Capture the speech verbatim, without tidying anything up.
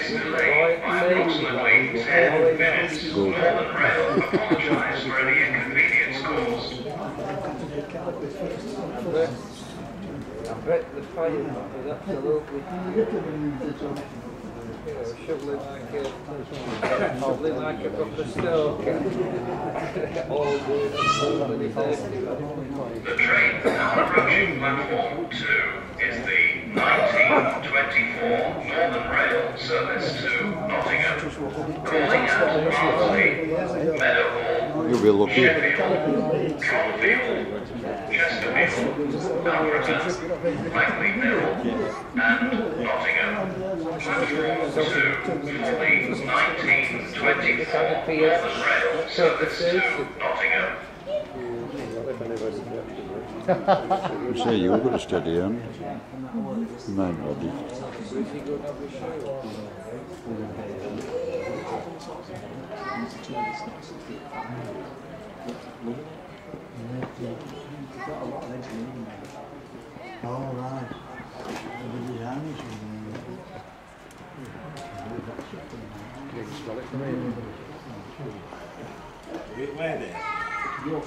This delay by approximately ten minutes. Northern Rail apologise for any inconvenience caused. I bet the fire is absolutely, you know, shoveling like a, shoveling like a proper stoker. All doing so many things. The train now approaching platform two is the nineteen twenty-four Northern Rail service to Nottingham, calling at Barnsley, Meadowhall, You'll be lucky. Sheffield, Caulfield, Chesterfield, Alfreton, Langley Mill, and Nottingham. Platform two for the nineteen twenty-four Northern Rail service to Nottingham. You say you've got a steady hand. Mine ready. All right. You can spell it for me. Where there? Yes.